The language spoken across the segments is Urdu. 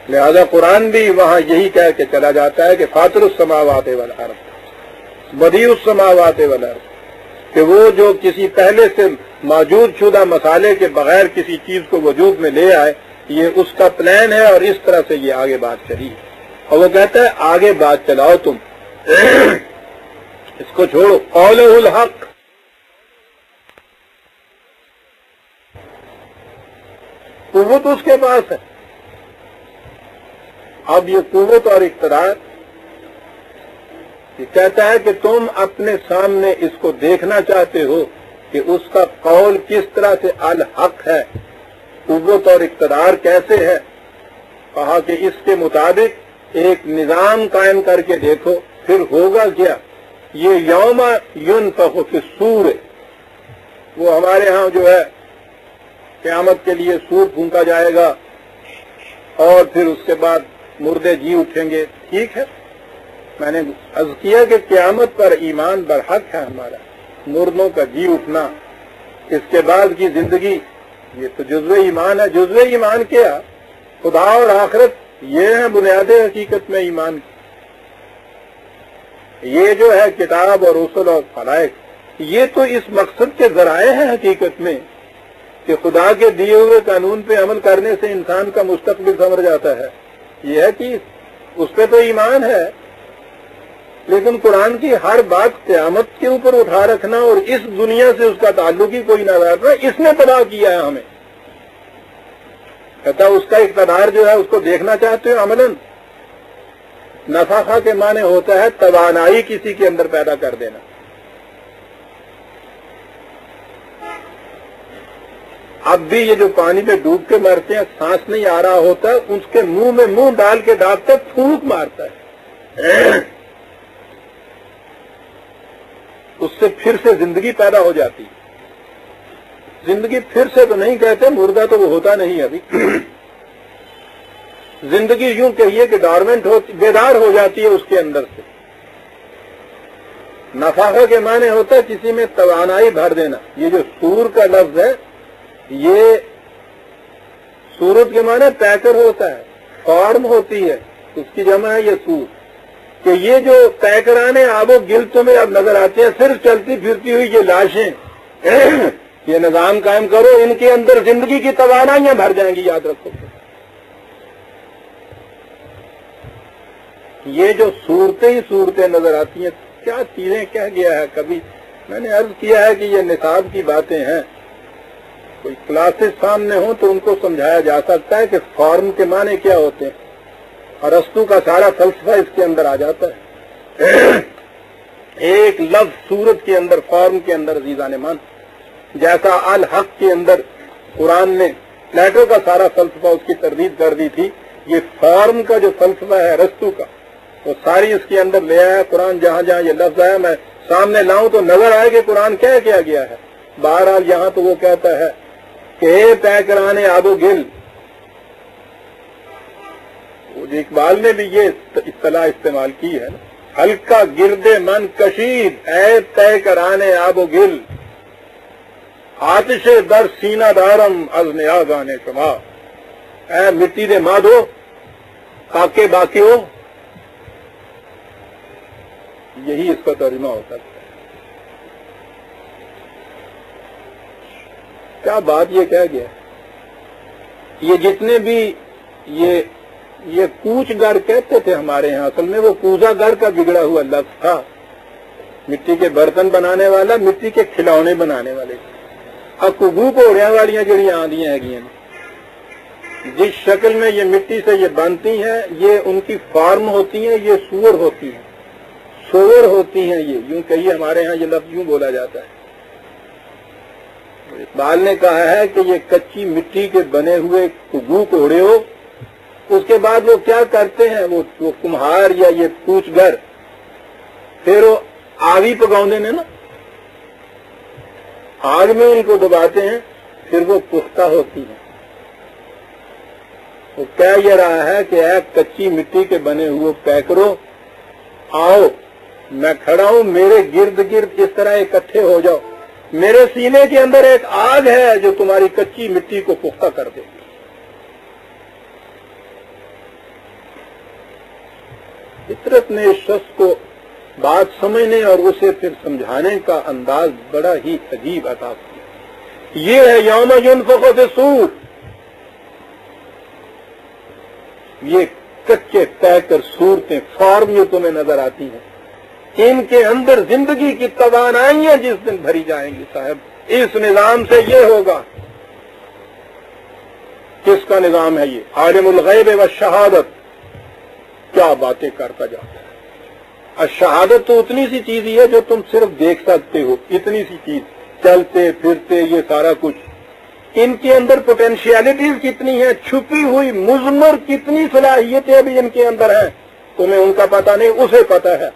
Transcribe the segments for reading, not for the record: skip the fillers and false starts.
لہذا قرآن بھی وہاں یہی کہہ کے چلا جاتا ہے کہ فاطر السماوات والارض بدیع السماوات والارض، کہ وہ جو کسی پہلے سے موجود شدہ مسالے کے بغیر کسی چیز کو وجود میں لے آئے، یہ اس کا پلان ہے اور اس طرح سے یہ آگے بات چلی ہے۔ اور وہ کہتا ہے آگے بات چلاؤ تم، اس کو چھوڑو، قولہ الحق، قوت اس کے پاس ہے۔ اب یہ قوت اور اقتدار یہ کہتا ہے کہ تم اپنے سامنے اس کو دیکھنا چاہتے ہو کہ اس کا قول کس طرح سے الحق ہے، قوت اور اقتدار کیسے ہے۔ کہا کہ اس کے مطابق ایک نظام قائم کر کے دیکھو، پھر ہوگا کیا۔ یہ یوم ینفخ فی الصور، وہ ہمارے ہاں جو ہے قیامت کے لیے سور پھونکا جائے گا اور پھر اس کے بعد مردے جی اٹھیں گے، ٹھیک ہے۔ میں نے عرض کیا کہ قیامت پر ایمان برحق ہے ہمارا، مردوں کا جی اٹھنا، اس کے بعد کی زندگی، یہ تو جزو ایمان ہے۔ جزو ایمان کیا؟ خدا اور آخرت، یہ ہے بنیاد حقیقت میں ایمان کی۔ یہ جو ہے کتاب اور رسل اور خلائق، یہ تو اس مقصد کے ذرائع ہیں حقیقت میں کہ خدا کے دیے ہوئے قانون پہ عمل کرنے سے انسان کا مستقبل سنور جاتا ہے، یہ ہے کہ اس پہ تو ایمان ہے۔ لیکن قرآن کی ہر بات قیامت کے اوپر اٹھا رکھنا اور اس دنیا سے اس کا تعلق ہی کوئی نہ رکھنا، اس نے تباہ کیا ہے ہمیں۔ کہتا اس کا اقتدار جو ہے اس کو دیکھنا چاہتے ہو عملاً۔ نفاخہ کے معنی ہوتا ہے توانائی کسی کے اندر پیدا کر دینا۔ اب بھی یہ جو پانی میں ڈوب کے مرتے ہیں، سانس نہیں آ رہا ہوتا، اس کے منہ میں منہ ڈال کے ڈاکٹر پھونک مارتا ہے، اس سے پھر سے زندگی پیدا ہو جاتی ہے۔ زندگی پھر سے تو نہیں کہتے، مردہ تو وہ ہوتا نہیں ابھی، زندگی یوں کہیے کہ ڈارمنٹ بیدار ہو جاتی ہے اس کے اندر سے۔ نفاخہ کے معنی ہوتا ہے کسی میں توانائی بھر دینا۔ یہ جو سور کا لفظ ہے، یہ صورت کے معنی پیکر ہوتا ہے، فارم ہوتی ہے، اس کی جمع ہے یہ سور، کہ یہ جو پیکرانے آب و گل تمہیں اب نظر آتے ہیں، صرف چلتی پھرتی ہوئی یہ لاشیں، یہ نظام قائم کرو، ان کے اندر زندگی کی توانائیاں بھر جائیں گی، یاد رکھو۔ یہ جو صورتیں ہی صورتیں نظر آتی ہیں، کیا چیزیں کہہ گیا ہے۔ کبھی میں نے عرض کیا ہے کہ یہ نصاب کی باتیں ہیں، کوئی کلاسز سامنے ہوں تو ان کو سمجھایا جا سکتا ہے کہ فارم کے معنی کیا ہوتے ہیں، ارسطو کا سارا فلسفہ اس کے اندر آ جاتا ہے۔ ایک لفظ صورت کے اندر، فارم کے اندر، عزیزان مان، جیسا الحق کے اندر قرآن نے پلیٹو کا سارا فلسفہ اس کی تردید کر دی تھی، یہ فارم کا جو فلسفہ ہے ارسطو کا، وہ ساری اس کے اندر لے آیا قرآن۔ جہاں جہاں یہ لفظ آیا میں سامنے لاؤں تو نظر آئے کہ قرآن کیا کیا گیا ہے۔ بہرحال یہاں تو وہ کہتا ہے کہ پیکرانے آب و گل، اقبال نے بھی یہ اصطلاح استعمال کی ہے، ہلکا گرد من کشید اے طے کرانے آب و گل، آتش در سینہ دارم از نیازانے شما، اے مٹی دے مادو کاکے باقی ہو، یہی اس کا ترجمہ ہو سکتا ہے۔ کیا بات یہ کہہ گیا، یہ جتنے بھی یہ کوچ گر کہتے تھے ہمارے ہاں، اصل میں وہ کوزا گر کا بگڑا ہوا لفظ تھا، مٹی کے برتن بنانے والا، مٹی کے کھلونے بنانے والے۔ اب کگو گھوڑیاں والیاں جڑیاں آندیاں ہیں، جس شکل میں یہ مٹی سے یہ بنتی ہیں، یہ ان کی فارم ہوتی ہیں، یہ سور ہوتی ہیں، سور ہوتی ہیں، یہ یوں کہیے ہمارے ہاں یہ لفظ یوں بولا جاتا ہے۔ اقبال نے کہا ہے کہ یہ کچی مٹی کے بنے ہوئے کگو کوڑے ہو، اس کے بعد وہ کیا کرتے ہیں، وہ کمہار یا یہ کوچ گر، پھر وہ آگی پکاؤندے نے نا، آگ میں ان کو دباتے ہیں، پھر وہ پختہ ہوتی ہیں۔ وہ کہہ یہ رہا ہے کہ اے کچی مٹی کے بنے ہوئے پیکرو، آؤ میں کھڑا ہوں، میرے گرد گرد اس طرح اکٹھے ہو جاؤ، میرے سینے کے اندر ایک آگ ہے جو تمہاری کچی مٹی کو پختہ کر دے گی۔ فطرت نے اس شخص کو بات سمجھنے اور اسے پھر سمجھانے کا انداز بڑا ہی عجیب عطا کیا۔ یہ ہے یوم ینفخ فی الصور، یہ کچے طے کر صورتیں فارم جو تمہیں نظر آتی ہیں، ان کے اندر زندگی کی توانائیاں جس دن بھری جائیں گی صاحب، اس نظام سے یہ ہوگا۔ کس کا نظام ہے یہ؟ عالم الغیب والشہادت، کیا باتیں کرتا جاتا ہے۔ الشہادت تو اتنی سی چیز ہی ہے جو تم صرف دیکھ سکتے ہو، اتنی سی چیز، چلتے پھرتے یہ سارا کچھ۔ ان کے اندر پوٹینشیلٹیز کتنی ہیں، چھپی ہوئی مضمر کتنی صلاحیتیں بھی ان کے اندر ہیں، تمہیں ان کا پتہ نہیں، اسے پتہ ہے۔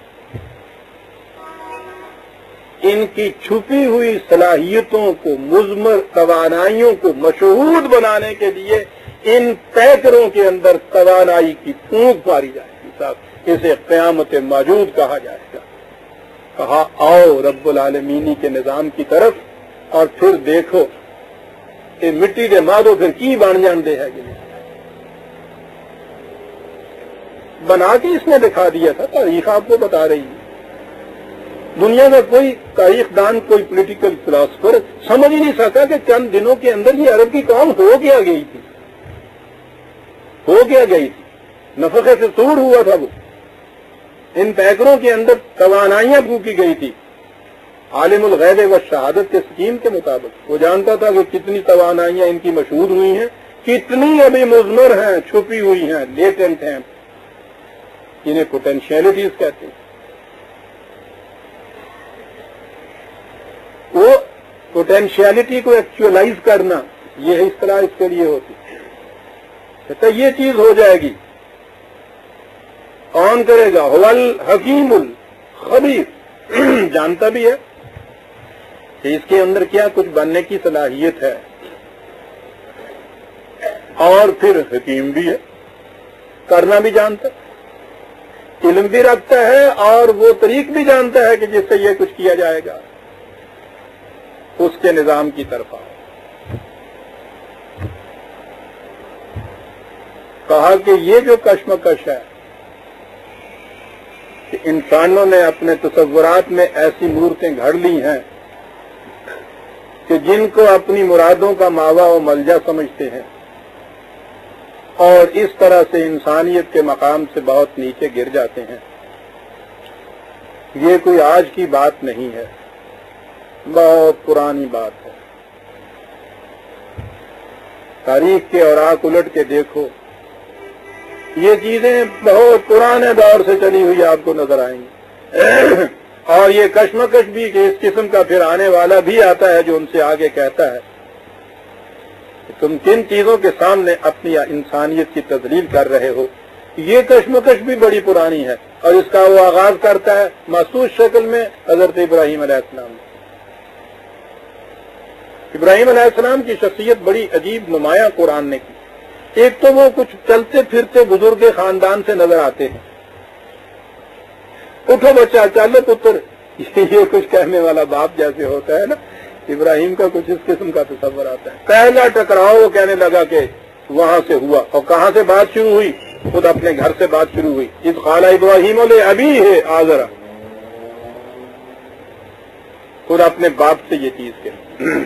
ان کی چھپی ہوئی صلاحیتوں کو، مضمر توانائیوں کو مشہود بنانے کے لیے ان پیکروں کے اندر توانائی کی پھونک ماری جائے گی صاحب، اسے قیامت موجود کہا جائے گا۔ کہا آؤ رب العالمینی کے نظام کی طرف، اور پھر دیکھو کہ مٹی دے مادو پھر کی بن جاندے ہے، بنا کے اس نے دکھا دیا تھا۔ تاریخ آپ کو بتا رہی ہے، دنیا میں کوئی تاریخ دان، کوئی پولیٹیکل فلاسفر سمجھ ہی نہیں سکا کہ چند دنوں کے اندر یہ عرب کی قوم ہو کیا گئی تھی، نفخ سے صور ہوا تھا، وہ ان پیکروں کے اندر توانائیاں پھونکی گئی تھی۔ عالم الغیب والشہادت کے سکیم کے مطابق وہ جانتا تھا کہ کتنی توانائیاں ان کی مشہور ہوئی ہیں، کتنی ابھی مضمر ہیں، چھپی ہوئی ہیں، لیٹنٹ ہیں، انہیں پوٹینشیلٹیز کہتے ہیں۔ وہ پوٹینشیلٹی کو ایکچوئلائز کرنا، یہ اصطلاح اس کے لیے ہوتی ہے۔ کہتا یہ چیز ہو جائے گی، کون کرے گا؟ هو الحکیم الخبیر، جانتا بھی ہے کہ اس کے اندر کیا کچھ بننے کی صلاحیت ہے، اور پھر حکیم بھی ہے، کرنا بھی جانتا ہے، علم بھی رکھتا ہے، اور وہ طریق بھی جانتا ہے کہ جس سے یہ کچھ کیا جائے گا، اس کے نظام کی طرف آؤ۔ کہا کہ یہ جو کشمکش ہے کہ انسانوں نے اپنے تصورات میں ایسی مورتیں گھڑ لی ہیں کہ جن کو اپنی مرادوں کا ماوا و ملجا سمجھتے ہیں، اور اس طرح سے انسانیت کے مقام سے بہت نیچے گر جاتے ہیں۔ یہ کوئی آج کی بات نہیں ہے، بہت پرانی بات ہے۔ تاریخ کے اوراق الٹ کے دیکھو، یہ چیزیں بہت پرانے دور سے چلی ہوئی آپ کو نظر آئیں گی، اور یہ کشمکش بھی کہ اس قسم کا پھر آنے والا بھی آتا ہے جو ان سے آگے کہتا ہے کہ تم کن چیزوں کے سامنے اپنی انسانیت کی تذلیل کر رہے ہو۔ یہ کشمکش بھی بڑی پرانی ہے، اور اس کا وہ آغاز کرتا ہے محسوس شکل میں حضرت ابراہیم علیہ السلام۔ ابراہیم علیہ السلام کی شخصیت بڑی عجیب نمایاں قرآن نے کی۔ ایک تو وہ کچھ چلتے پھرتے بزرگ خاندان سے نظر آتے ہیں، اٹھو بچہ چل پتر، یہ کچھ کہنے والا باپ جیسے ہوتا ہے نا، ابراہیم کا کچھ اس قسم کا تصور آتا ہے۔ پہلا ٹکراؤ وہ کہنے لگا کہ وہاں سے ہوا، اور کہاں سے بات شروع ہوئی؟ خود اپنے گھر سے بات شروع ہوئی۔ اذ قال ابراہیم لابیہ آزر، خود اپنے باپ سے یہ چیز کہی۔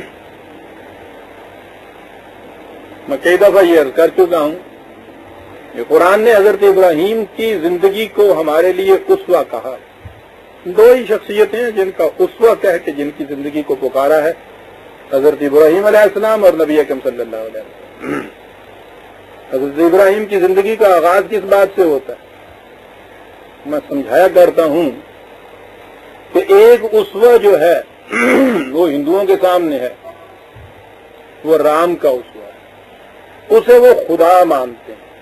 میں کئی دفعہ یہ عرض کر چکا ہوں کہ قرآن نے حضرت ابراہیم کی زندگی کو ہمارے لیے اسوہ کہا ہے۔ دو ہی شخصیتیں ہیں جن کا اسوہ کہہ کے جن کی زندگی کو پکارا ہے، حضرت ابراہیم علیہ السلام اور نبی اکرم صلی اللہ علیہ وسلم۔ حضرت ابراہیم کی زندگی کا آغاز کس بات سے ہوتا ہے؟ میں سمجھایا کرتا ہوں کہ ایک اسوہ جو ہے وہ ہندوؤں کے سامنے ہے، وہ رام کا اسوہ ہے، اسے وہ خدا مانتے ہیں۔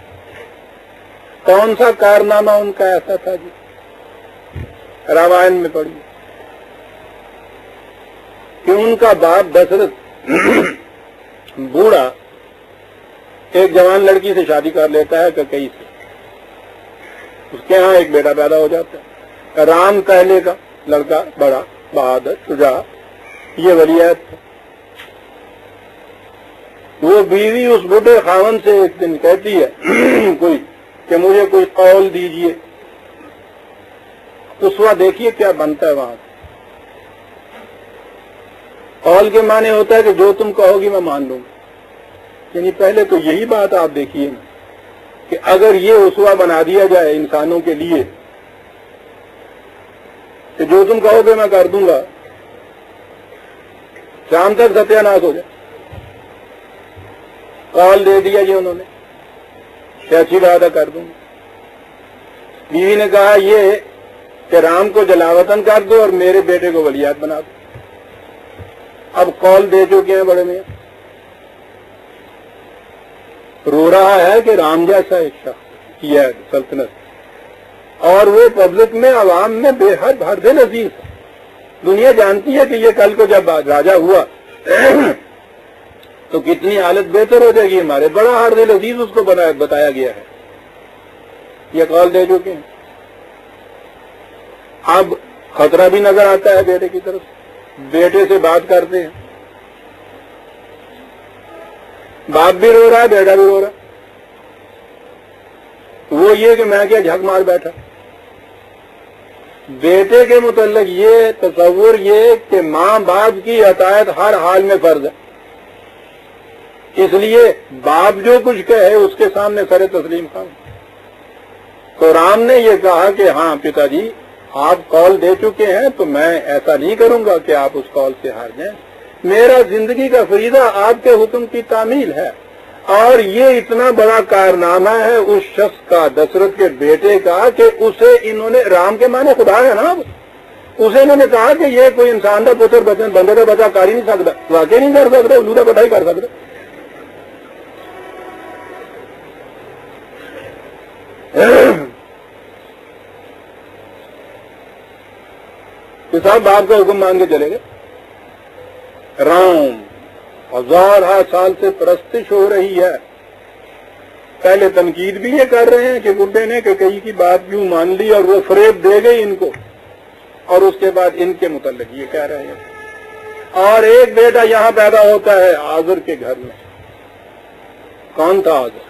کون سا کارنامہ ان کا ایسا تھا جی؟ رامائن میں پڑھی کہ ان کا باپ دشرتھ بوڑھا ایک جوان لڑکی سے شادی کر لیتا ہے کئی سے، اس کے ہاں ایک بیٹا پیدا ہو جاتا ہے۔ رام پہلے کا لڑکا، بڑا بہادر شجاع، یہ ولیعہد تھا۔ وہ بیوی اس بوڑھے خاون سے ایک دن کہتی ہے کوئی کہ مجھے کوئی قول دیجئے اسوا دیکھیے کیا بنتا ہے وہاں. قول کے معنی ہوتا ہے کہ جو تم کہو گی میں مان لوں گا. یعنی پہلے تو یہی بات آپ دیکھیے کہ اگر یہ اسوا بنا دیا جائے انسانوں کے لیے کہ جو تم کہو گے میں کر دوں گا، شام تک ستیہ ناش ہو جائے. قول دے دیا جی انہوں نے کہ اچھی بات ہے کر دوں گا. بیوی نے کہا یہ کہ رام کو جلاوطن کر دو اور میرے بیٹے کو ولیعہد بنا دو. اب قول دے چکے ہیں بڑے میاں. رو رہا ہے کہ رام جیسا ایک شخص کیا ہے سلطنت، اور وہ پبلک میں عوام میں بے حد ہرد عزیز. دنیا جانتی ہے کہ یہ کل کو جب راجا ہوا تو کتنی حالت بہتر ہو جائے گی ہمارے. بڑا ہرد عزیز اس کو بتایا گیا ہے. یہ قول دے چکے ہیں. اب خطرہ بھی نظر آتا ہے بیٹے کی طرف. بیٹے سے بات کرتے ہیں، باپ بھی رو رہا ہے بیٹا بھی رو رہا ہے. وہ یہ کہ میں کیا جھک مار بیٹھا. بیٹے کے متعلق یہ تصور یہ کہ ماں باپ کی اطاعت ہر حال میں فرض ہے، اس لیے باپ جو کچھ کہے اس کے سامنے سر تسلیم خان. تو رام نے یہ کہا کہ ہاں پتا جی آپ قول دے چکے ہیں تو میں ایسا نہیں کروں گا کہ آپ اس قول سے ہار جائیں. میرا زندگی کا فریضہ آپ کے حکم کی تعمیل ہے، اور یہ اتنا بڑا کارنامہ ہے اس شخص کا، دشرت کے بیٹے کا، کہ اسے انہوں نے، رام کے معنی خدا ہے نا، اسے انہوں نے کہا کہ یہ کوئی انسان کا پتر بندے کا بچہ کر ہی نہیں سکتا، واقعی نہیں کر سکتا، الو کا بٹا ہی کر سکتا. کہ صاحب باپ کا حکم مان کے چلے گئے. رام 1000 سال سے پرستش ہو رہی ہے. پہلے تنقید بھی یہ کر رہے ہیں کہ بڈھے نے کہ کئی کی بات کیوں مان لی اور وہ فریب دے گئی ان کو، اور اس کے بعد ان کے متعلق یہ کہہ رہے ہیں. اور ایک بیٹا یہاں پیدا ہوتا ہے آذر کے گھر میں. کون تھا آذر؟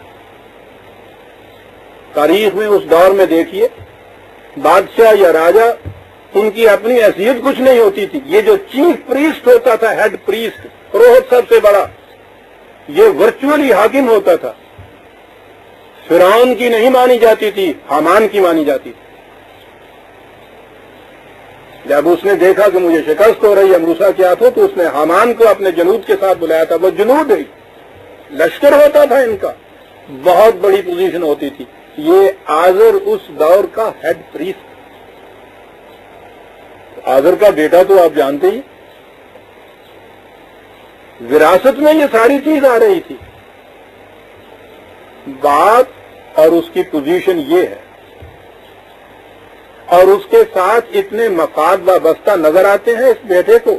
تاریخ میں اس دور میں دیکھیے بادشاہ یا راجا ان کی اپنی حیثیت کچھ نہیں ہوتی تھی. یہ جو چیف پریسٹ ہوتا تھا، ہیڈ پریسٹ، پروہت سب سے بڑا، یہ ورچولی حاکم ہوتا تھا. فرعون کی نہیں مانی جاتی تھی، حامان کی مانی جاتی تھی. جب اس نے دیکھا کہ مجھے شکست ہو رہی ہے موسیٰ کے ہاتھوں، تو اس نے حامان کو اپنے جنود کے ساتھ بلایا تھا. وہ جنود ہے، لشکر ہوتا تھا ان کا، بہت بڑی پوزیشن ہوتی تھی. یہ آذر اس دور کا ہیڈ پریسٹ. آذر کا بیٹا تو آپ جانتے ہی، وراثت میں یہ ساری چیز آ رہی تھی. بات اور اس کی پوزیشن یہ ہے، اور اس کے ساتھ اتنے مفاد وابستہ نظر آتے ہیں اس بیٹے کو.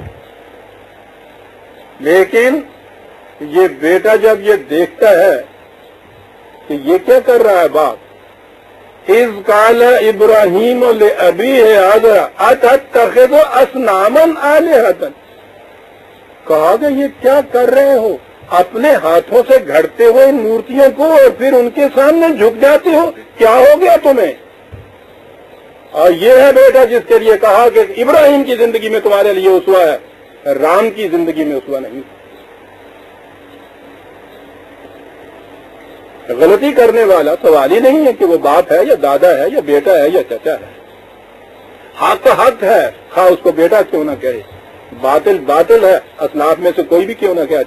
لیکن یہ بیٹا جب یہ دیکھتا ہے کہ یہ کیا کر رہا ہے باپ، اذ قال ابراہیم لابیہ آذر اتتخذ اصناما آلہۃ، کہا کہ یہ کیا کر رہے ہو، اپنے ہاتھوں سے گھڑتے ہو ان مورتیوں کو اور پھر ان کے سامنے جھک جاتے ہو، کیا ہو گیا تمہیں؟ اور یہ ہے بیٹا جس کے لیے کہا کہ ابراہیم کی زندگی میں تمہارے لیے اسوہ ہے، رام کی زندگی میں اسوہ نہیں. غلطی کرنے والا سوال ہی نہیں ہے کہ وہ باپ ہے یا دادا ہے یا بیٹا ہے یا چچا ہے. حق حق ہے، خواہ اس کو بیٹا کیوں نہ کہے. باطل باطل ہے، اسلاف میں سے کوئی بھی کیوں نہ کہہ دے.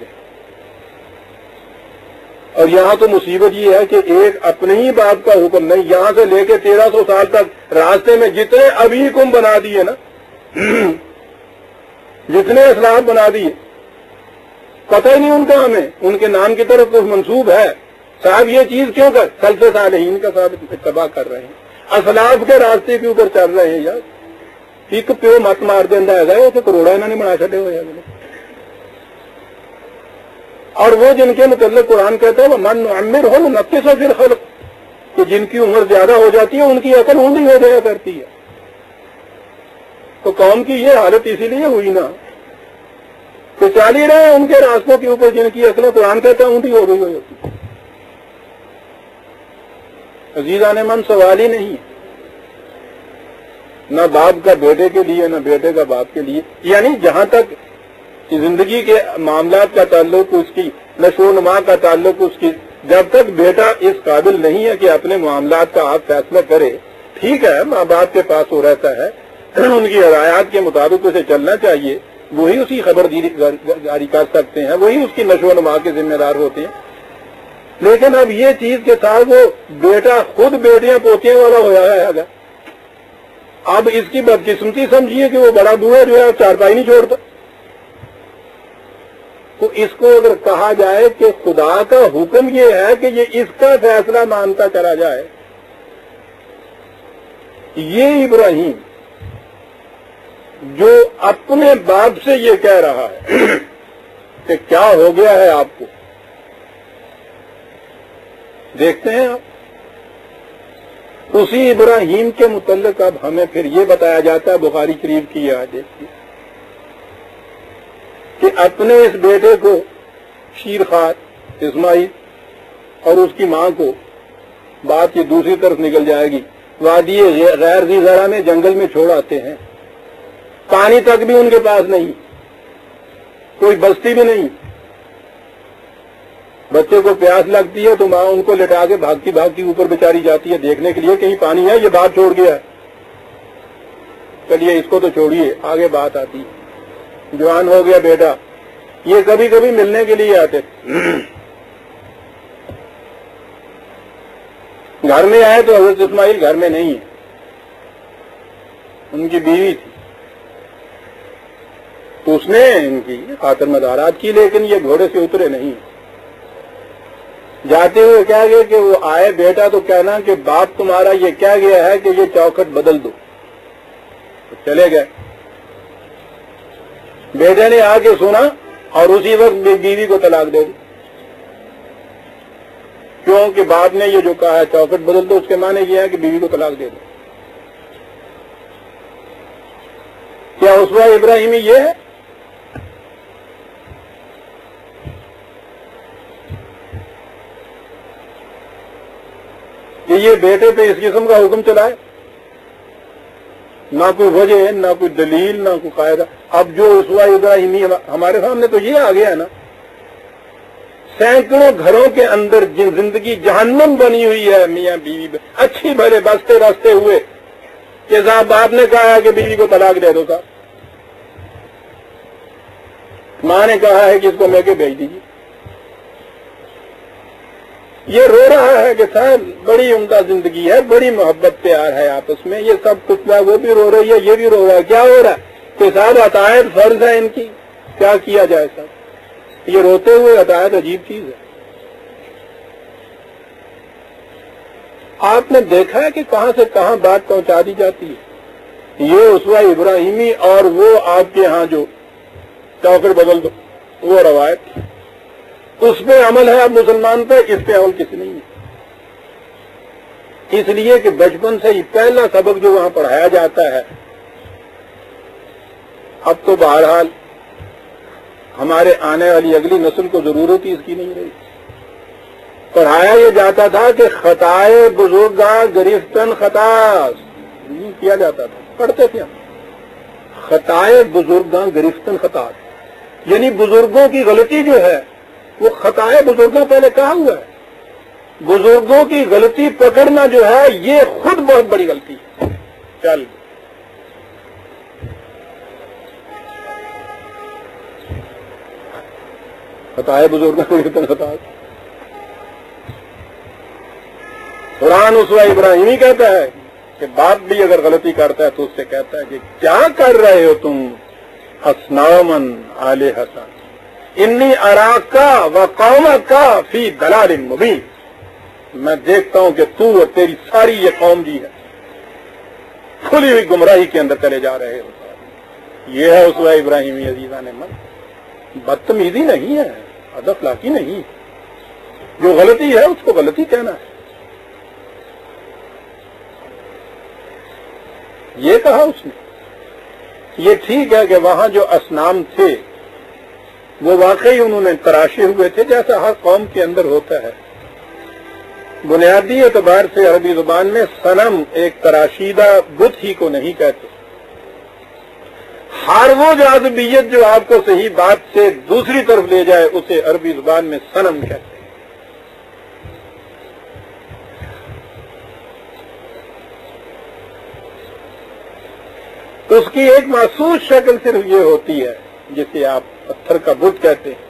اور یہاں تو مصیبت یہ ہے کہ ایک اپنے ہی باپ کا حکم نہیں، یہاں سے لے کے 1300 سال تک راستے میں جتنے ابھی حکم بنا دیے نا، جتنے اسلاف بنا دیے، پتہ ہی نہیں ان کا ہمیں، ان کے نام کی طرف کچھ منسوب ہے. صاحب یہ چیز کیوں کر سلف صالحین کا صاحب اتباع کر رہے ہیں، اسلاف کے راستے کے اوپر چل رہے ہیں. یار ایک پیو مت مار دینا ہے وہ تو کروڑا انہوں نے بنا چڑے ہوئے. اور وہ جن کے متعلق قرآن کہتا ہے وہ من نعمرہ ننکسہ فی الخلق، کہ جن کی عمر زیادہ ہو جاتی ہے ان کی عقل اونڈی ہو جایا کرتی ہے. تو قوم کی یہ حالت اسی لیے ہوئی نا کہ چل ہی رہے ہیں ان کے راستوں کے اوپر جن کی عقلیں قرآن کہتا ہے اونڈی ہو گئی ہوتی. عزیزان من سوال ہی نہیں. نہ باپ کا بیٹے کے لیے نہ بیٹے کا باپ کے لیے. یعنی جہاں تک زندگی کے معاملات کا تعلق، اس کی نشو و نما کا تعلق، اس کی جب تک بیٹا اس قابل نہیں ہے کہ اپنے معاملات کا آپ فیصلہ کرے، ٹھیک ہے ماں باپ کے پاس وہ رہتا ہے، ان کی ہدایات کے مطابق اسے چلنا چاہیے، وہی اس کی خبر جاری کر سکتے ہیں، وہی اس کی نشو و نما کے ذمہ دار ہوتے ہیں. لیکن اب یہ چیز کے ساتھ وہ بیٹا خود بیٹیاں پوتیاں والا ہو جایا ہے. اگر اب اس کی بدقسمتی سمجھیے کہ وہ بڑا بوڑھا جو ہے چارپائی نہیں چھوڑتا. تو اس کو اگر کہا جائے کہ خدا کا حکم یہ ہے کہ یہ اس کا فیصلہ مانتا چلا جائے، یہ ابراہیم جو اپنے باپ سے یہ کہہ رہا ہے کہ کیا ہو گیا ہے آپ کو، دیکھتے ہیں آپ اسی ابراہیم کے متعلق اب ہمیں پھر یہ بتایا جاتا ہے بخاری شریف کی یہ حدیث کہ اپنے اس بیٹے کو شیرخوار اسماعیل اور اس کی ماں کو بات یہ دوسری طرف نکل جائے گی، وادی غیر ذی زرع میں جنگل میں چھوڑ آتے ہیں، پانی تک بھی ان کے پاس نہیں، کوئی بستی بھی نہیں. بچے کو پیاس لگتی ہے تو ماں ان کو لٹا کے بھاگتی بھاگتی اوپر بیچاری جاتی ہے دیکھنے کے لیے کہیں پانی ہے، یہ بات چھوڑ گیا ہے، چلیے اس کو تو چھوڑیے، آگے بات آتی ہے. جوان ہو گیا بیٹا، یہ کبھی کبھی ملنے کے لیے آتے، گھر میں آئے تو حضرت اسماعیل گھر میں نہیں ہے، ان کی بیوی تھی، تو اس نے ان کی خاطر مدارات کی، لیکن یہ گھوڑے سے اترے نہیں. جاتے ہوئے کہا گیا کہ وہ آئے بیٹا تو کہنا کہ باپ تمہارا یہ کہہ گیا ہے کہ یہ چوکھٹ بدل دو، تو چلے گئے. بیٹے نے آ کے سنا اور اسی وقت بیوی کو طلاق دے دی، کیونکہ باپ نے یہ جو کہا ہے چوکھٹ بدل دو، اس کے معنی یہ ہے کہ بیوی کو طلاق دے دو. کیا اسوہ ابراہیمی یہ ہے؟ کہ یہ بیٹے پہ اس قسم کا حکم چلائے؟ نہ کوئی وجہ نہ کوئی دلیل نہ کوئی قاعدہ. اب جو اسوہ ابراہیمی ہمارے سامنے تو یہ آ گیا نا، سینکڑوں گھروں کے اندر جن زندگی جہنم بنی ہوئی ہے میاں بیوی پہ، اچھی بھلے بستے راستے ہوئے کہ صاحب باپ نے کہا ہے کہ بیوی کو طلاق دے دو، صاحب ماں نے کہا ہے کہ اس کو میں کے بھیج دیجیے. یہ رو رہا ہے کہ صاحب بڑی عمدہ زندگی ہے، بڑی محبت پیار ہے آپس میں، یہ سب کچھ ہے، وہ بھی رو رہی ہے، یہ بھی رو رہا ہے. کیا ہو رہا ہے کہ صاحب عطایت فرض ہے ان کی، کیا کیا جائے صاحب؟ یہ روتے ہوئے عطایت عجیب چیز ہے. آپ نے دیکھا ہے کہ کہاں سے کہاں بات پہنچا دی جاتی ہے. یہ اسوہ ابراہیمی اور وہ آپ کے ہاں جو چوکھٹ بدل دو وہ روایت، اس پہ عمل ہے اب مسلمان پہ، اس پہ عمل کسی نہیں ہے. اس لیے کہ بچپن سے ہی پہلا سبق جو وہاں پڑھایا جاتا ہے، اب تو بہرحال ہمارے آنے والی اگلی نسل کو ضرورت ہی اس کی نہیں رہی. پڑھایا یہ جاتا تھا کہ خطائے بزرگاں گرفتن خطاس، نہیں کیا جاتا تھا، پڑھتے تھے ہم خطائے بزرگاں گرفتن خطاس، یعنی بزرگوں کی غلطی جو ہے وہ خطائے بزرگوں پہلے کہا ہوا ہے. بزرگوں کی غلطی پکڑنا جو ہے یہ خود بہت بڑی غلطی ہے. چل خطائے بزرگوں کو اتنا خطا، قرآن اسوہ ابراہیمی کہتا ہے کہ باپ بھی اگر غلطی کرتا ہے تو اس سے کہتا ہے کہ کیا کر رہے ہو تم اصنامن آلہۃ انی اراکا و قومکا فی ضلال مبین، میں دیکھتا ہوں کہ تو اور تیری ساری یہ قوم جی ہے کھلی ہوئی گمراہی کے اندر چلے جا رہے ہو. یہ ہے اسوہ ابراہیمی عزیزان من. بدتمیزی نہیں ہے، ادب نہیں، جو غلطی ہے اس کو غلطی کہنا ہے. یہ کہا اس نے. یہ ٹھیک ہے کہ وہاں جو اصنام تھے وہ واقعی انہوں نے تراشے ہوئے تھے، جیسا ہر قوم کے اندر ہوتا ہے. بنیادی اعتبار سے عربی زبان میں صنم ایک تراشیدہ بت ہی کو نہیں کہتے. ہر وہ جاذبیت جو آپ کو صحیح بات سے دوسری طرف لے جائے اسے عربی زبان میں صنم کہتے ہیں. اس کی ایک محسوس شکل صرف یہ ہوتی ہے جسے آپ پتھر کا بت کہتے ہیں.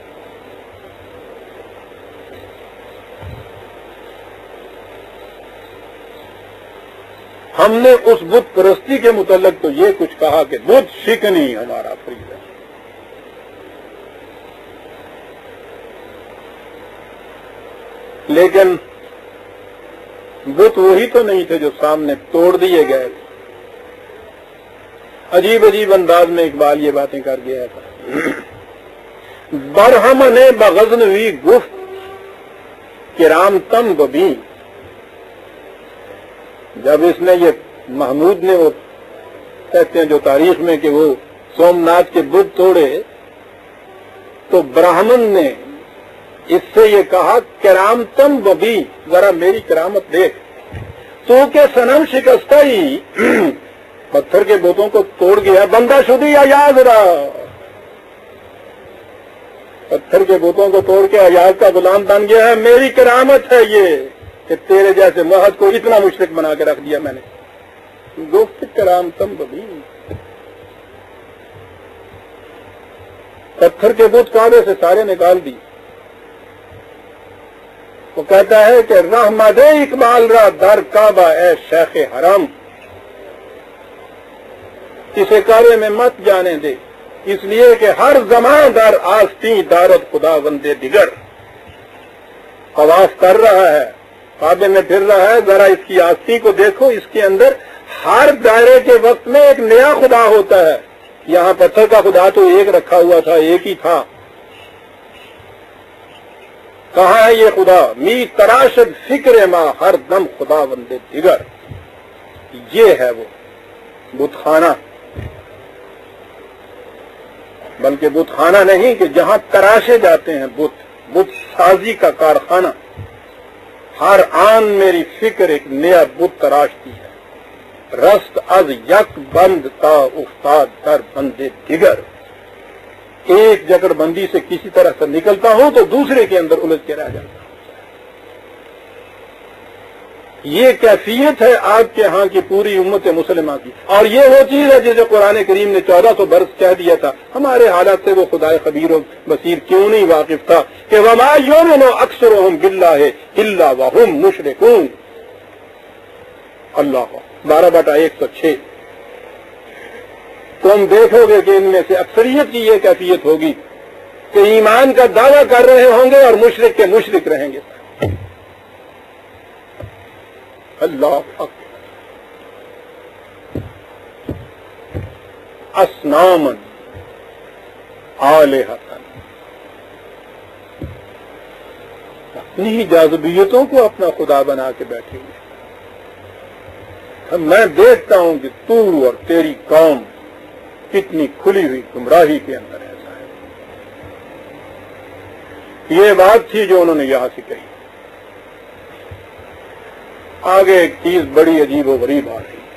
ہم نے اس بت پرستی کے متعلق تو یہ کچھ کہا کہ بت شکنی ہمارا فریضہ ہے. لیکن بت وہی تو نہیں تھے جو سامنے توڑ دیے گئے تھے. عجیب عجیب انداز میں اقبال یہ باتیں کر گیا تھا. برہم نے بغزنوی گفت کرام تم ببین. جب اس نے یہ محمود نے وہ کہتے ہیں جو تاریخ میں کہ وہ سومناتھ کے بت توڑے تو برہمن نے اس سے یہ کہا کرام تم ببی ذرا میری کرامت دیکھ. تو کہ صنم شکستہ ہی پتھر کے بتوں کو توڑ گیا. بندہ شدی ایاز رہا پتھر کے بتوں کو توڑ کے ایاز کا غلام بن گیا ہے. میری کرامت ہے یہ کہ تیرے جیسے محد کو اتنا مشرک بنا کے رکھ دیا میں نے. گفت کرام تم ببی. پتھر کے بت کعبے سے سارے نکال دی. وہ کہتا ہے کہ رحمت اقبال را در کعبہ اے شیخ حرام. اسے کعبے میں مت جانے دے اس لیے کہ ہر زمان در آستی دارت خدا بندے دیگر. طواف کر رہا ہے کعبے میں پھر رہا ہے. ذرا اس کی آستی کو دیکھو. اس کے اندر ہر دائرے کے وقت میں ایک نیا خدا ہوتا ہے. یہاں پتھر کا خدا تو ایک رکھا ہوا تھا ایک ہی تھا. کہاں ہے یہ خدا؟ می تراشد فکر ما ہر دم خدا بندے دیگر. یہ ہے وہ بت خانہ. بلکہ بت خانہ نہیں کہ جہاں تراشے جاتے ہیں بت. بت سازی کا کارخانہ. ہر آن میری فکر ایک نیا بت تراشتی ہے. رست از یک بند تا افتاد در بندے دیگر. ایک جکڑ بندی سے کسی طرح سے نکلتا ہوں تو دوسرے کے اندر الجھ کے رہ جاتا ہوں. یہ کیفیت ہے آپ کے ہاں کی پوری امت مسلمہ کی. اور یہ وہ چیز ہے جسے قرآن کریم نے 1400 برس کہہ دیا تھا. ہمارے حالات سے وہ خدائے خبیر و بصیر کیوں نہیں واقف تھا کہ وما یؤمن اکثرهم باللہ الا وهم مشرکون. اللہ 12/106. تم دیکھو گے کہ ان میں سے اکثریت کی یہ کیفیت ہوگی کہ ایمان کا دعویٰ کر رہے ہوں گے اور مشرک کے مشرک رہیں گے. اللہ اصنامن آلہۃ. اپنی ہی جاذبیتوں کو اپنا خدا بنا کے بیٹھے ہوئے. میں دیکھتا ہوں کہ تو اور تیری قوم کتنی کھلی ہوئی گمراہی کے اندر ایسا ہے. یہ بات تھی جو انہوں نے یہاں سے کہی. آگے ایک چیز بڑی عجیب و غریب آ رہی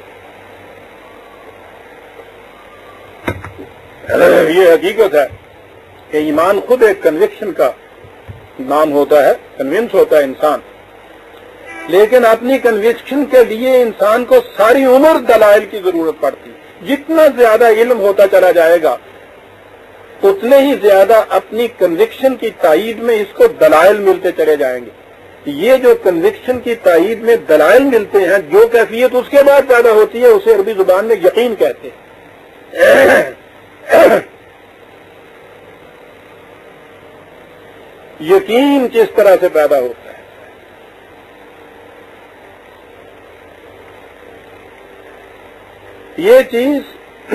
ہے. یہ حقیقت ہے کہ ایمان خود ایک کنوکشن کا نام ہوتا ہے. کنونس ہوتا ہے انسان. لیکن اپنی کنوکشن کے لیے انسان کو ساری عمر دلائل کی ضرورت پڑتی. جتنا زیادہ علم ہوتا چلا جائے گا اتنے ہی زیادہ اپنی کنوکشن کی تائید میں اس کو دلائل ملتے چلے جائیں گے. یہ جو کنوکشن کی تائید میں دلائل ملتے ہیں جو کیفیت اس کے بعد پیدا ہوتی ہے اسے عربی زبان میں یقین کہتے ہیں. یقین کس طرح سے پیدا ہوتا ہے؟ یہ چیز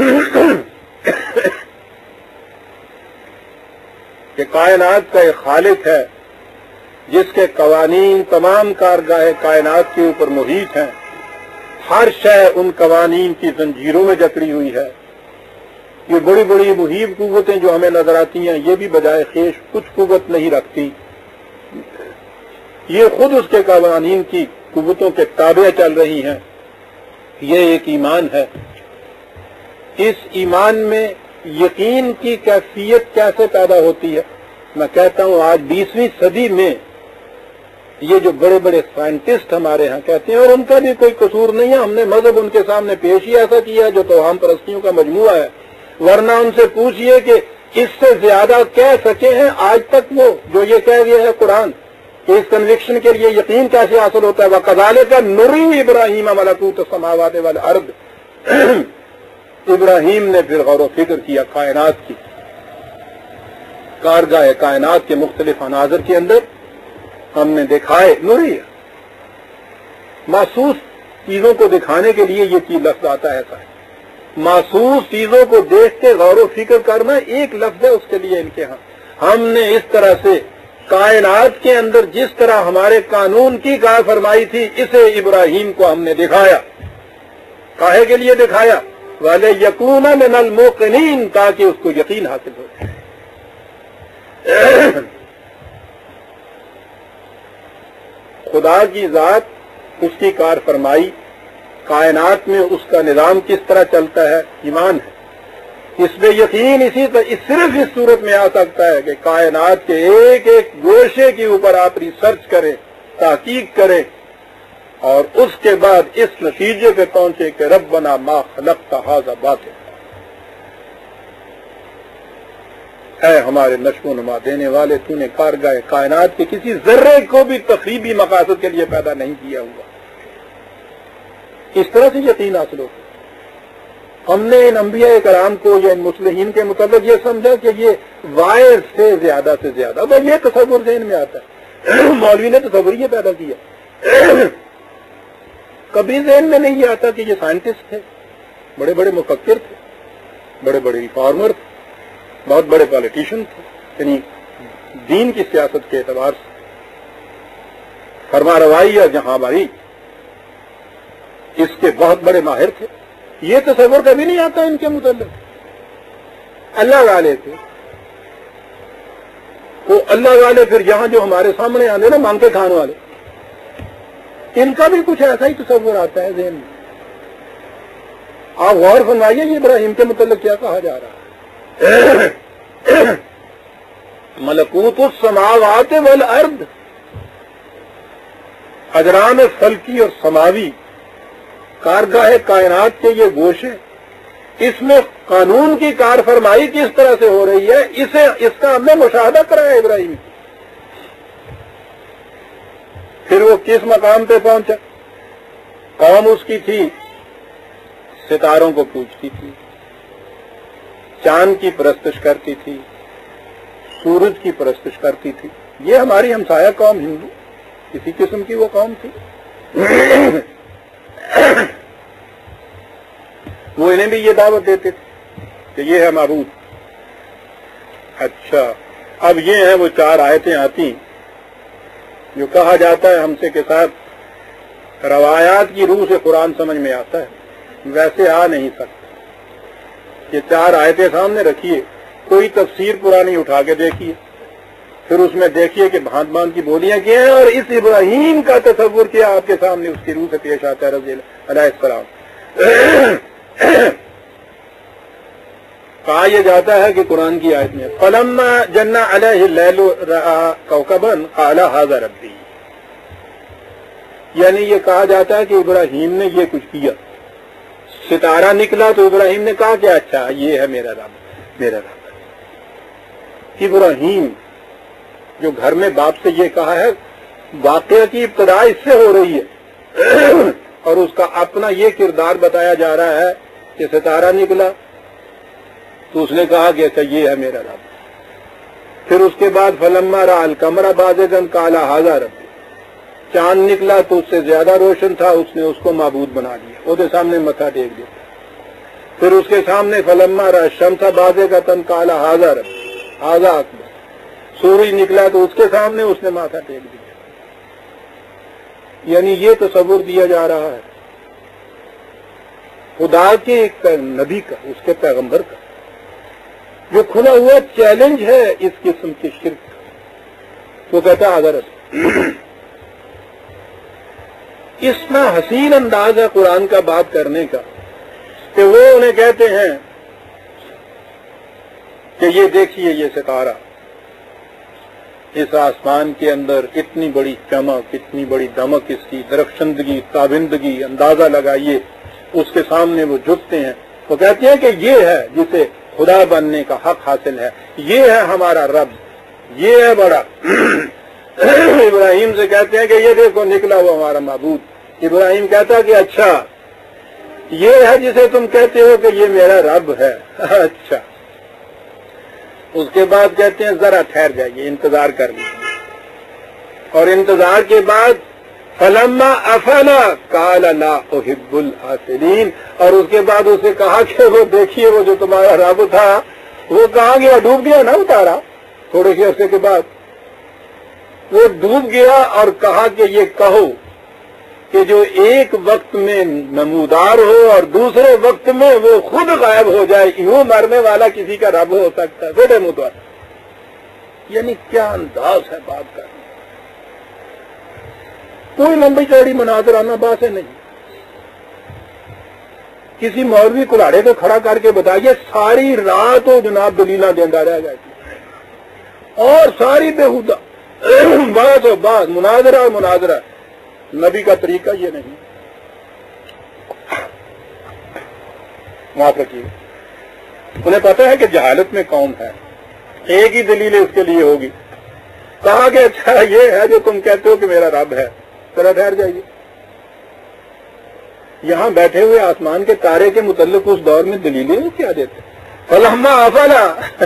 کہ کائنات کا ایک خالق ہے جس کے قوانین تمام کارگاہ کائنات کے اوپر محیط ہیں. ہر شے ان قوانین کی زنجیروں میں جکڑی ہوئی ہے. یہ بڑی بڑی محیط قوتیں جو ہمیں نظر آتی ہیں یہ بھی بجائے خیش کچھ قوت نہیں رکھتی. یہ خود اس کے قوانین کی قوتوں کے تابع چل رہی ہیں. یہ ایک ایمان ہے. اس ایمان میں یقین کی کیفیت کیسے پیدا ہوتی ہے؟ میں کہتا ہوں آج 20ویں صدی میں یہ جو بڑے بڑے سائنٹسٹ ہمارے ہاں کہتے ہیں، اور ان کا بھی کوئی قصور نہیں ہے، ہم نے مذہب ان کے سامنے پیش ہی ایسا کیا جو توہم پرستیوں کا مجموعہ ہے، ورنہ ان سے پوچھئے کہ اس سے زیادہ کہہ سکے ہیں آج تک وہ جو یہ کہہ گیا ہے قرآن کہ اس کنوکشن کے لیے یقین کیسے حاصل ہوتا ہے. وَكَذَلِكَ نُرِي إِبْرَاهِيمَ مَلَكُوتَ السَّمَاوَاتِ وَالْأَرْضِ. ابراہیم نے پھر غور و فکر کیا کائنات کی کارگاہ کائنات کے مختلف عناصر کے اندر. ہم نے دکھائے نوری محسوس چیزوں کو دکھانے کے لیے یہ چیز لفظ آتا ہے. ایسا ہے محسوس چیزوں کو دیکھ کے غور و فکر کرنا ایک لفظ ہے اس کے لیے ان کے ہاں. ہم نے اس طرح سے کائنات کے اندر جس طرح ہمارے قانون کی کار فرمائی تھی اسے ابراہیم کو ہم نے دکھایا. کاہے کے لیے دکھایا؟ وَلِيَكُونَ مِنَ الْمُوقِنِينَ، تاکہ اس کو یقین حاصل ہو جائے. خدا کی ذات، اس کی کار فرمائی، کائنات میں اس کا نظام کس طرح چلتا ہے، ایمان ہے. اس میں یقین صرف اس صورت میں آ سکتا ہے کہ کائنات کے ایک ایک گوشے کے اوپر آپ ریسرچ کریں، تحقیق کریں، اور اس کے بعد اس نتیجے پہ پہنچے کہ ربنا ما خلقت ھذا باطلا. اے ہمارے نشو و نما دینے والے، تو نے کارگاہ کائنات کے کسی ذرے کو بھی تخریبی مقاصد کے لیے پیدا نہیں کیا ہوا. اس طرح سے یقین حاصل ہوتا. ہم نے ان انبیاء کرام کو یا ان مصلحین کے متعلق یہ سمجھا کہ یہ وائر سے زیادہ بس یہ تصور ذہن میں آتا ہے. مولوی نے تصور یہ پیدا کیا. کبھی ذہن میں نہیں آتا کہ یہ سائنٹسٹ تھے، بڑے بڑے مفکر تھے، بڑے بڑے ریفارمر تھے، بہت بڑے پالیٹیشین تھے، یعنی دین کی سیاست کے اعتبار سے فرما روائی یا جہاں باری اس کے بہت بڑے ماہر تھے. یہ تصور کبھی نہیں آتا ان کے متعلق. اللہ والے تھے وہ، اللہ والے پھر یہاں جو ہمارے سامنے آنے نا مانگ کے کھانے والے، ان کا بھی کچھ ایسا ہی تصور آتا ہے ذہن میں. آپ غور فرمائیے یہ ابراہیم کے متعلق کیا کہا جا رہا ہے. ملکوت السماوات والارض، اجرام فلکی اور سماوی کارگاہ کائنات کے یہ گوشے، اس میں قانون کی کار فرمائی کس طرح سے ہو رہی ہے، اس کا ہم نے مشاہدہ کرایا ابراہیم. پھر وہ کس مقام پہ پہنچا؟ قوم اس کی تھی ستاروں کو پوجتی تھی، چاند کی پرستش کرتی تھی، سورج کی پرستش کرتی تھی. یہ ہماری ہمسایہ قوم ہندو اسی قسم کی وہ قوم تھی. وہ انہیں بھی یہ دعوت دیتے تھے کہ یہ ہے معبود. اچھا، اب یہ ہیں وہ 4 آیتیں آتی جو کہا جاتا ہے ہم سے کے ساتھ روایات کی روح سے قرآن سمجھ میں آتا ہے، ویسے آ نہیں سکتا. یہ 4 آیتیں سامنے رکھیے، کوئی تفسیر پرانی اٹھا کے دیکھیے، پھر اس میں دیکھیے کہ بھانت بھانت کی بولیاں کیا ہیں، اور اس ابراہیم کا تصور کیا آپ کے سامنے اس کی روح سے پیش آتا ہے رضی اللہ علیہ السلام. کہا یہ جاتا ہے کہ قرآن کی آیت میں فَلَمَّا جَنَّ عَلَيْهِ اللَّيْلُ رَأَىٰ كَوْكَبًا قَالَ هَٰذَا رَبِّي. یعنی یہ کہا جاتا ہے کہ ابراہیم نے یہ کچھ کیا، ستارہ نکلا تو ابراہیم نے کہا کہ اچھا یہ ہے میرا رب، میرا رب. ابراہیم جو گھر میں باپ سے یہ کہا ہے، واقعہ کی ابتدا اس سے ہو رہی ہے، اور اس کا اپنا یہ کردار بتایا جا رہا ہے کہ ستارہ نکلا تو اس نے کہا کہ اچھا یہ ہے میرا رب. پھر اس کے بعد فَلَمَّا رَأَى الْقَمَرَ بَازِغًا قَالَ هَٰذَا رَبِّي. چاند نکلا تو اس سے زیادہ روشن تھا، اس نے اس کو معبود بنا دیا، اس کے سامنے متھا ٹیک دیا. پھر اس کے سامنے فَلَمَّا رَأَى الشَّمْسَ بَازِغَةً قَالَ هَٰذَا رَبِّي هَٰذَا أَكْبَرُ. سورج نکلا تو اس کے سامنے اس نے ماتھا ٹیک دیا. یعنی یہ تصور دیا جا رہا ہے خدا کے ایک نبی کا، اس کے پیغمبر کا، جو کھلا ہوا چیلنج ہے اس قسم کے شرک کا. وہ کہتا ہے حضرت اتنا حسین انداز ہے قرآن کا بات کرنے کا کہ وہ انہیں کہتے ہیں کہ یہ دیکھیے یہ ستارہ، اس آسمان کے اندر اتنی بڑی چمک، اتنی بڑی دمک، اس کی درخشندگی، تابندگی، اندازہ لگائیے۔ اس کے سامنے وہ جھکتے ہیں، وہ کہتے ہیں کہ یہ ہے جسے خدا بننے کا حق حاصل ہے، یہ ہے ہمارا رب، یہ ہے بڑا۔ ابراہیم سے کہتے ہیں کہ یہ دیکھو نکلا ہوا ہمارا معبود۔ ابراہیم کہتا کہ اچھا یہ ہے جسے تم کہتے ہو کہ یہ میرا رب ہے، اچھا۔ اس کے بعد کہتے ہیں ذرا ٹھہر جائیے، انتظار کر لیجیے، اور انتظار کے بعد فلما افلا قال لا احب الافلین، اور اس کے بعد اسے کہا کہ وہ دیکھیے وہ جو تمہارا رب تھا وہ کہاں گیا، ڈوب گیا نا اتارا۔ تھوڑے سے عرصے کے بعد وہ ڈوب گیا اور کہا کہ یہ کہو کہ جو ایک وقت میں نمودار ہو اور دوسرے وقت میں وہ خود غائب ہو جائے، یوں مرنے والا کسی کا رب ہو سکتا ہے؟ بیٹے مدعا، یعنی کیا انداز ہے بات کرنے، کوئی لمبی چوڑی مناظرانہ بات ہے نہیں۔ کسی مولوی کلاڑے کو کھڑا کر کے بتائیے، ساری رات وہ جناب دلیلاں دینا رہ گئے اور ساری بےہودہ بات و بات، مناظرہ اور مناظرہ۔ نبی کا طریقہ یہ نہیں، معاف رکھیے، انہیں پتا ہے کہ جہالت میں قوم ہے، ایک ہی دلیل اس کے لیے ہوگی۔ کہا کہ اچھا یہ ہے جو تم کہتے ہو کہ میرا رب ہے، ذرا ٹھہر جائیے۔ یہاں بیٹھے ہوئے آسمان کے تارے کے متعلق اس دور میں دلیلیں کیا دیتے؟ فلما افلا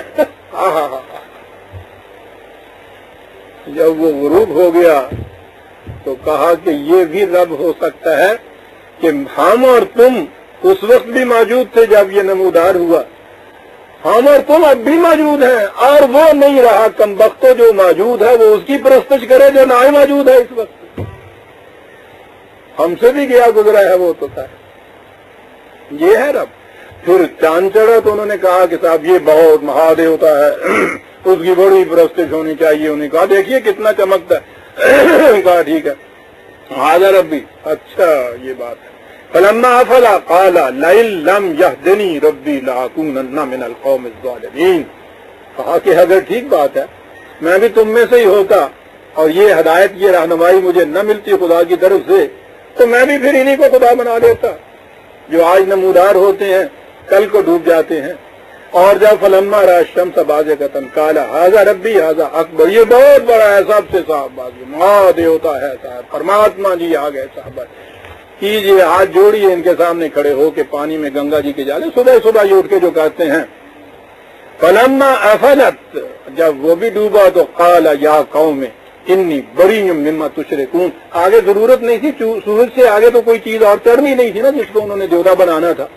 جب وہ غروب ہو گیا تو کہا کہ یہ بھی رب ہو سکتا ہے کہ ہم اور تم اس وقت بھی موجود تھے جب یہ نمودار ہوا، ہم اور تم اب بھی موجود ہیں، اور وہ نہیں رہا کمبختو جو موجود ہے وہ اس کی پرستش کرے جو نہ موجود ہے اس وقت۔ ہم سے بھی گیا گزرا ہے وہ تو تھا، یہ ہے رب۔ پھر چاند چڑھا تو انہوں نے کہا کہ صاحب یہ بہت مہادیوتا ہے، اس کی بڑی پرستش ہونی چاہیے۔ انہوں نے کہا دیکھیے کتنا چمکتا ہے، کہا ٹھیک ہے ہذا ربی، اچھا یہ بات ہے۔ فلما افلا قال لئن لم يهدني ربي لاكونن من القوم الظالمين، کہا کہ اگر ٹھیک بات ہے میں بھی تم میں سے ہی ہوتا اور یہ ہدایت یہ رہنمائی مجھے نہ ملتی خدا کی طرف سے تو میں بھی پھر انہی کو خدا بنا لیتا جو آج نمودار ہوتے ہیں کل کو ڈوب جاتے ہیں۔ اور جب فلما را الشمس بازغۃ قال ھذا ربی ھذا اکبر، یہ بہت بڑا ہے، سب سے صاحب بازی مہادیوتا ہے صاحب، پرماتما جی آ گئے صاحب، کیجیے ہاتھ جوڑیے ان کے سامنے کھڑے ہو کے پانی میں گنگا جی کے جالے صبح صبح یہ اٹھ کے جو کہتے ہیں۔ فلما افلت، جب وہ بھی ڈوبا تو قال یا قوم انی بری مما تشرکون، آگے ضرورت نہیں تھی، سورج سے آگے تو کوئی چیز اور چڑھنی نہیں تھی نا جس کو انہوں نے دیوتا بنانا تھا۔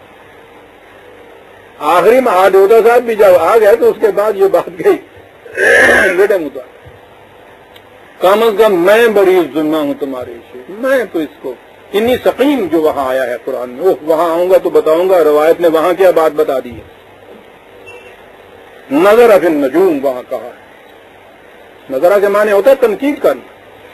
آخری مہادیوتا صاحب بھی جب آ گئے تو اس کے بعد یہ بات گئی بیٹے مدعا، کم از کم میں بڑی ذمہ ہوں تمہارے سے، میں تو اس کو انی سقیم جو وہاں آیا ہے قرآن میں، وہاں آؤں گا تو بتاؤں گا روایت نے وہاں کیا بات بتا دی ہے۔ نظر فی النجوم وہاں کہا ہے، نظرہ کے معنی ہوتا ہے تنقید کرنا،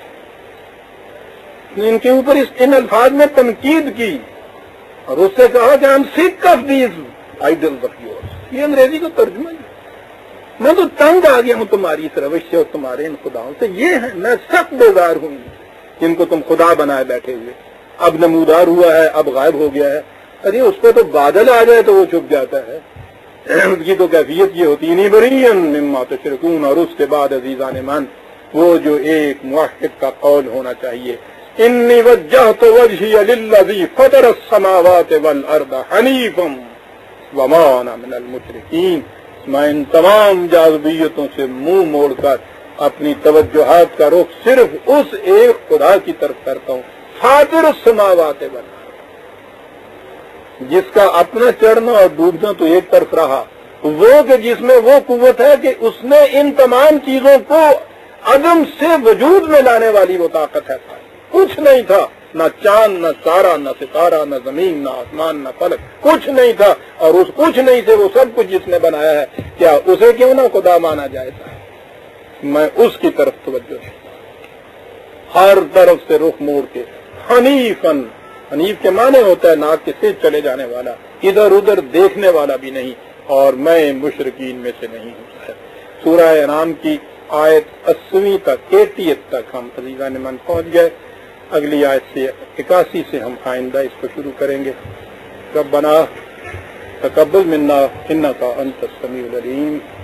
ان کے اوپر ان الفاظ میں تنقید کی اور اس سے کہا کہ ہم sick of these idols of yours، یہ انگریزی کا ترجمہ ہے، میں تو تنگ آ گیا ہوں تمہاری اس روش سے اور تمہارے ان خداؤں سے، یہ ہے میں سخت بیزار ہوں جن کو تم خدا بنائے بیٹھے ہوئے، اب نمودار ہوا ہے اب غائب ہو گیا ہے۔ ارے اس کو تو بادل آ جائے تو وہ چھپ جاتا ہے، اس کی تو کیفیت یہ ہوتی نہیں بری مما تشرکون۔ اور اس کے بعد عزیزان من وہ جو ایک موحد کا قول ہونا چاہیے، انی وجہت وجہی للذی فطر السماوات والارض حنیفا وما انا من المشرکین، میں ان تمام جاذبیتوں سے منہ موڑ کر اپنی توجہات کا رخ صرف اس ایک خدا کی طرف کرتا ہوں، فاطر السماوات والارض، جس کا اپنا چڑھنا اور ڈوبنا تو ایک طرف رہا، وہ کہ جس میں وہ قوت ہے کہ اس نے ان تمام چیزوں کو عدم سے وجود میں لانے والی وہ طاقت ہے۔ کچھ نہیں تھا، نہ چاند نہ تارا نہ ستارہ نہ زمین نہ آسمان نہ فلک، کچھ نہیں تھا، اور اس کچھ نہیں سے وہ سب کچھ جس نے بنایا ہے، کیا اسے کیوں نہ خدا مانا جائے؟ میں اس کی طرف توجہ دیتا ہوں، ہر طرف سے رخ موڑ کے حنیفن، حنیف کے معنی ہوتا ہے ناک کے سیدھ چلے جانے والا، ادھر ادھر دیکھنے والا بھی نہیں، اور میں مشرکین میں سے نہیں ہوں۔ سورہ انعام کی آیت 80 تک 88 تک ہم عزیزان من پہنچ گئے۔ اگلی آیت سے 81 سے ہم آئندہ اس کو شروع کریں گے۔ ربنا تقبل منا انک انت السمیع العلیم۔